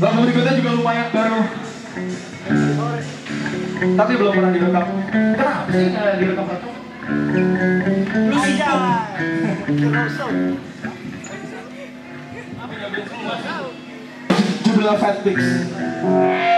Lagu berikutnya juga lumayan baru, tapi belum pernah direkam. Kenapa sih nggak direkam satu? Lu sih jangan. Judulnya Fat Pigs.